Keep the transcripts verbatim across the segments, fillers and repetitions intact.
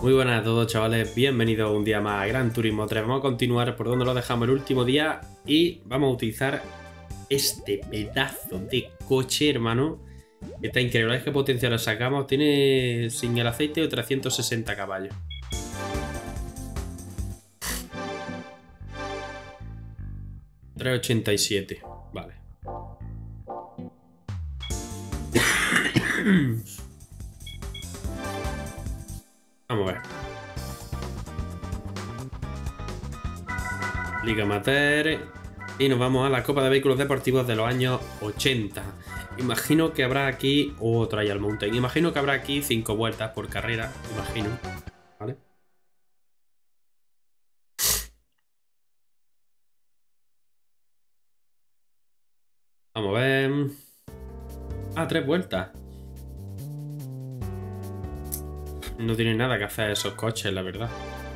Muy buenas a todos, chavales, bienvenidos un día más a Gran Turismo tres. Vamos a continuar por donde lo dejamos el último día y vamos a utilizar este pedazo de coche, hermano. Está increíble, es que potencia lo sacamos. Tiene sin el aceite trescientos sesenta caballos. trescientos ochenta y siete, vale. Vamos a ver. Liga Amateur. Y nos vamos a la Copa de Vehículos Deportivos de los años ochenta. Imagino que habrá aquí... Oh, Trial Mountain. Imagino que habrá aquí cinco vueltas por carrera. Imagino. ¿Vale? Vamos a ver... Ah, tres vueltas. No tienen nada que hacer esos coches, la verdad.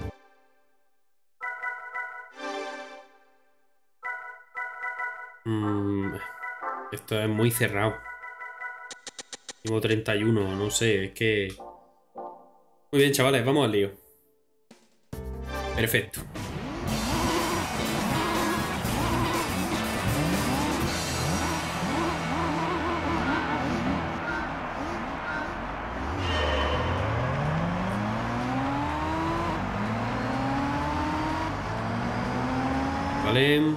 Mm, esto es muy cerrado. Tengo treinta y uno, no sé, es que... Muy bien, chavales, vamos al lío. Perfecto. Vale.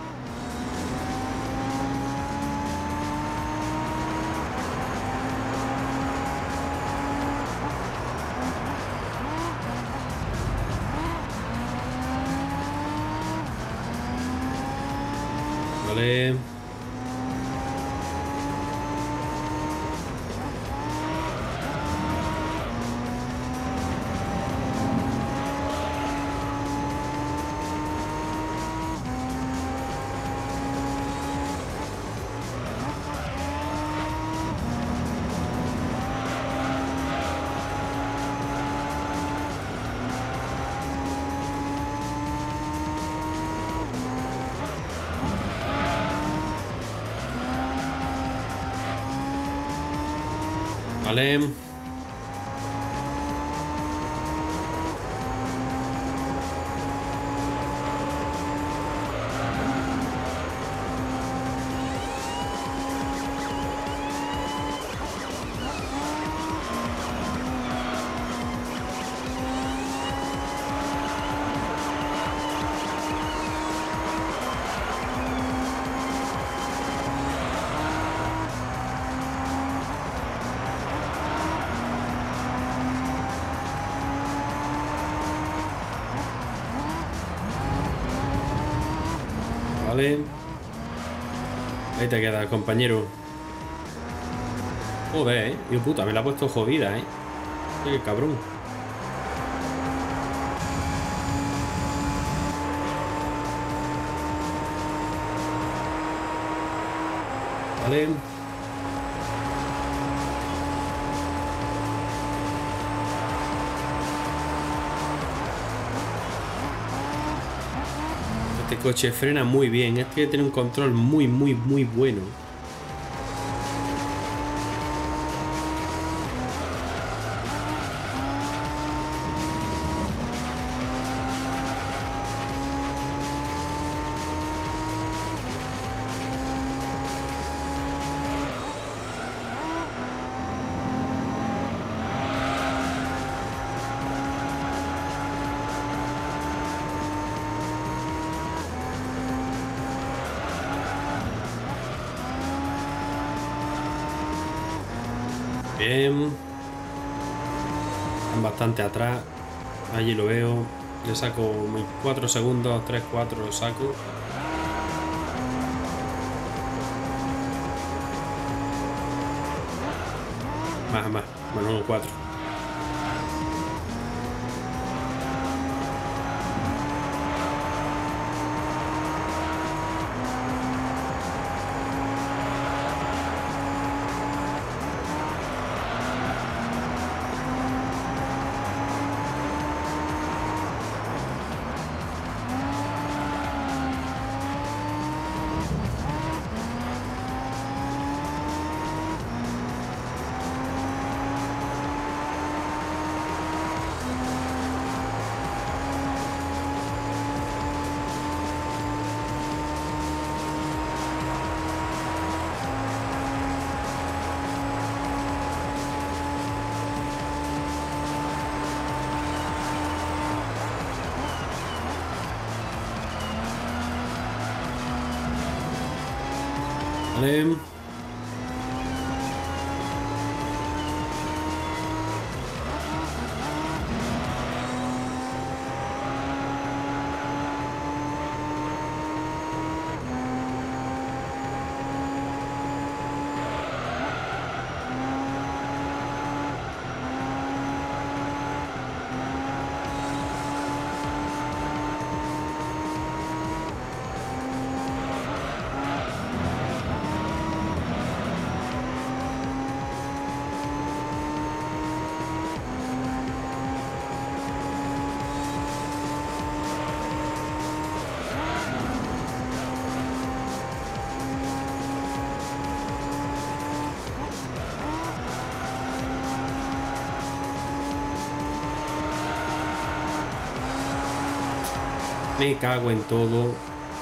Vale. Vale. Vale. Ahí te queda, compañero. Joder, eh. Dios puta, me la ha puesto jodida, eh. Qué cabrón. Vale. Este coche frena muy bien. Es que tiene un control muy, muy, muy bueno. Bien. Están bastante atrás. Allí lo veo. Le saco mis cuatro segundos. tres, cuatro lo saco. Más, más. Bueno, cuatro. Vale. Me cago en todo.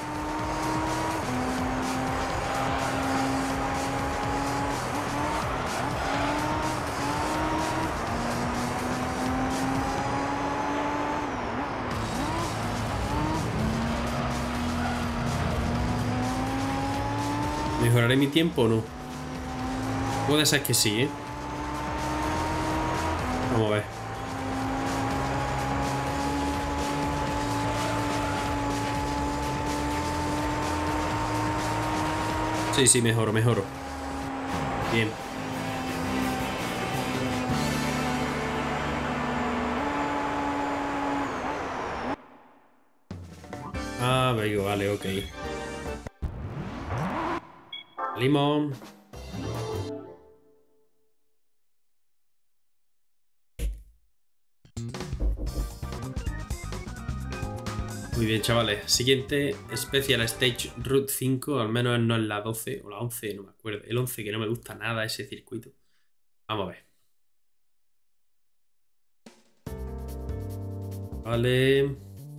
¿Mejoraré mi tiempo o no? Puede ser que sí, ¿eh? Vamos a ver. Sí, sí, mejoro, mejoro. Bien. Ah, venga, vale, ok. Limón. Muy bien, chavales. Siguiente, Special Stage Route cinco. Al menos no es la doce o la once, no me acuerdo. El once, que no me gusta nada ese circuito. Vamos a ver. Vale.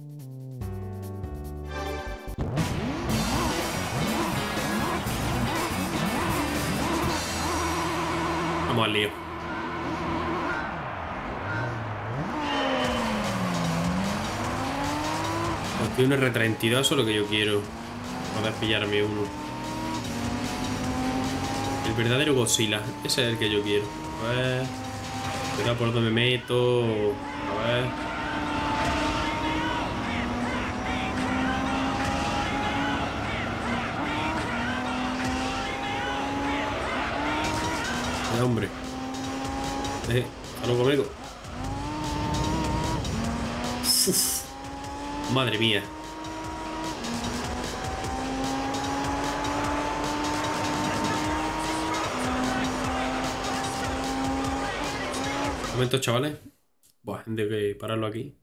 Vamos al lío. Porque un R treinta y dos es lo que yo quiero. Poder pillarme uno. El verdadero Godzilla. Ese es el que yo quiero. A ver. Cuidado por donde me meto. A ver. Eh, hombre. Eh, hasta luego, amigo. Uf. Madre mía. Un momento, chavales. Buah, tengo que pararlo aquí.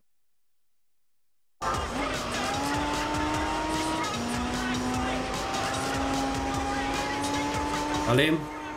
Vale.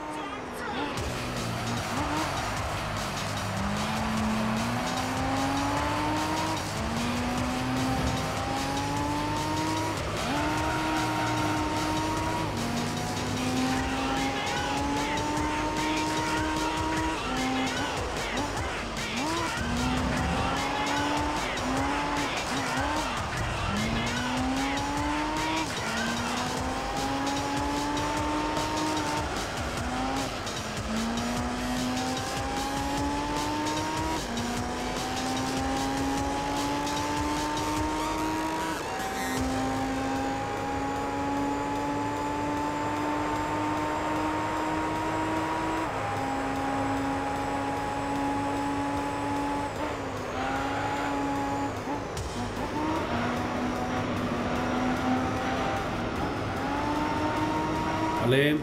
Vale.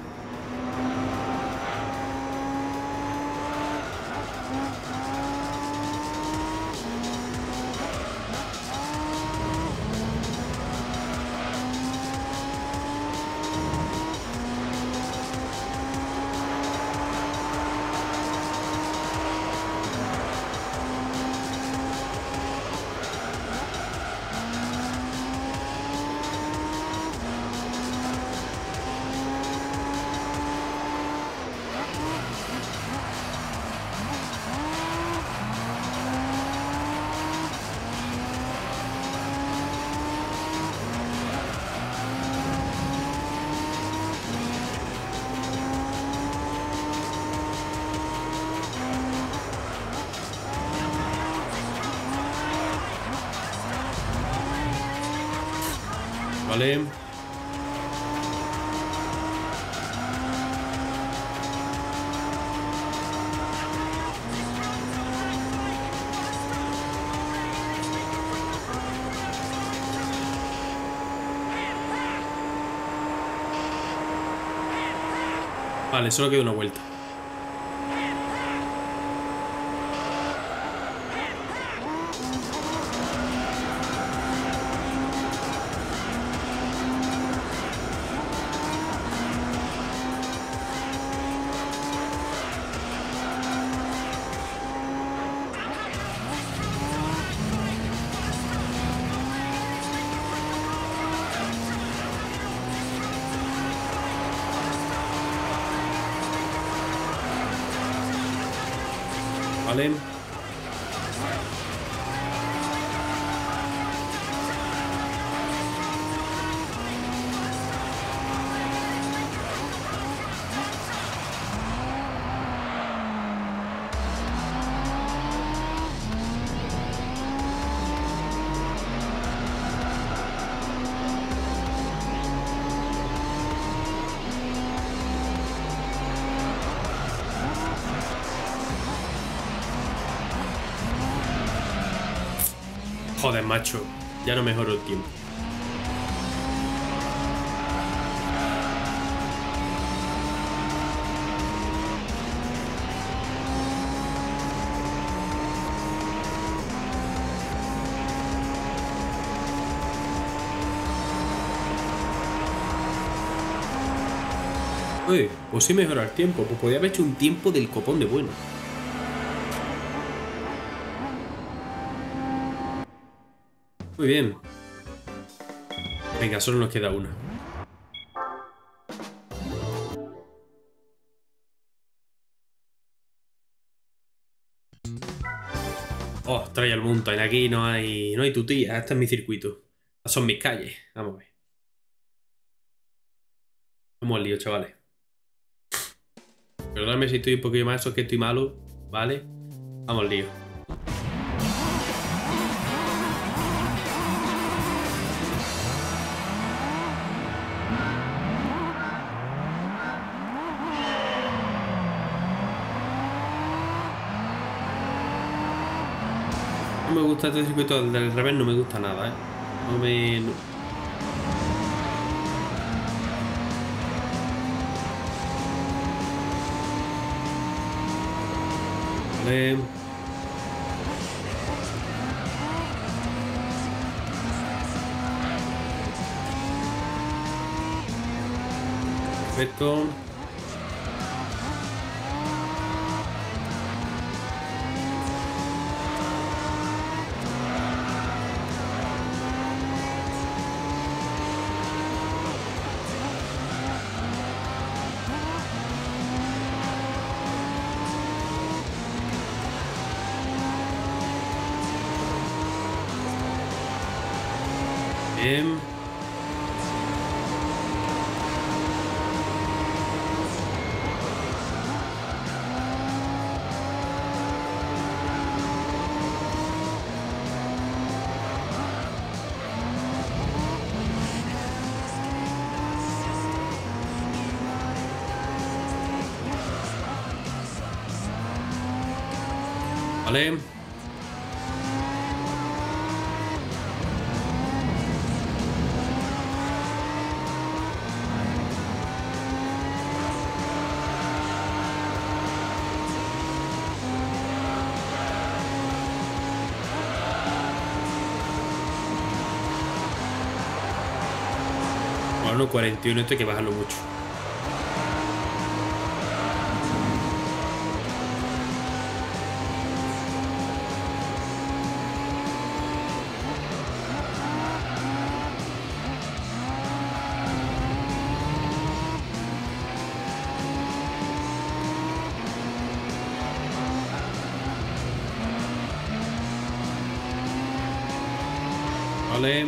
Vale. Vale, solo queda una vuelta. Vale. Joder, macho. Ya no mejoró el tiempo. Uy, pues sí mejoró el tiempo. Pues podía haber hecho un tiempo del copón de bueno. Muy bien. Venga, solo nos queda una. Oh, Trial Mountain. Aquí no hay, no hay tutía. Este es mi circuito. Estas son mis calles. Vamos a ver. Vamos al lío, chavales. Perdóname si estoy un poquito más, eso es que estoy malo. ¿Vale? Vamos al lío. No me gusta este circuito del revés, no me gusta nada, ¿eh? No me... No. Vale. Perfecto. Bien. Vale. Bueno, cuarenta y uno, esto hay que bajarlo mucho. Vale.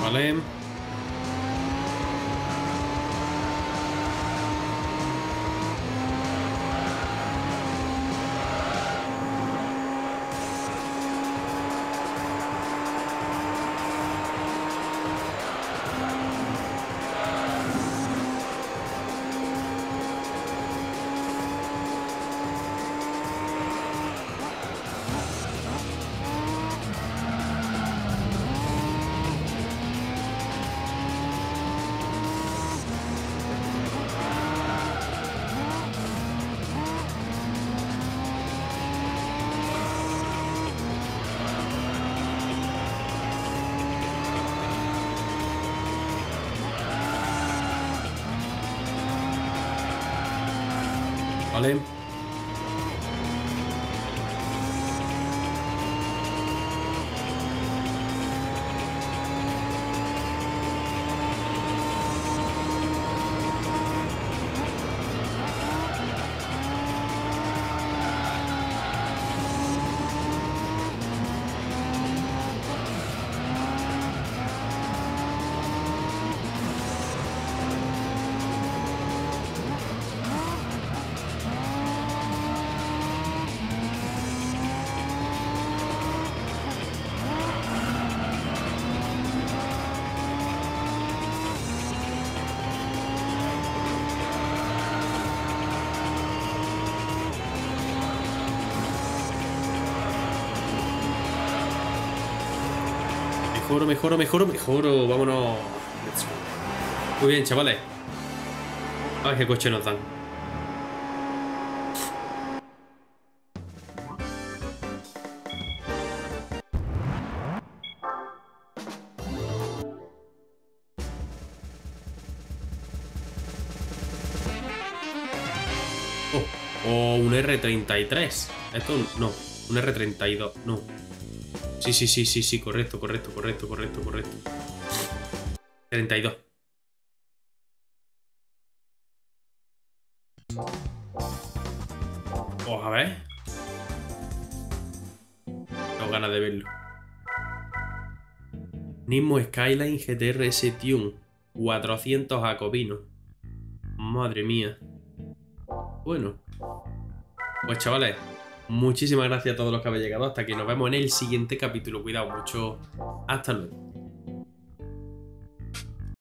Vale. Vale. Mejoro, mejoro, mejoro, mejoro. Vámonos. Muy bien, chavales. A ver qué coche nos dan. Oh, oh, un R treinta y tres. Esto no, un R treinta y dos, no. Sí, sí, sí, sí, sí, correcto, correcto, correcto, correcto, correcto. treinta y dos. Pues a ver. Tengo ganas de verlo. Nismo Skyline G T R S Tune. cuatrocientos Jacobino. Madre mía. Bueno. Pues chavales, muchísimas gracias a todos los que habéis llegado hasta aquí. Nos vemos en el siguiente capítulo. Cuidado mucho. Hasta luego.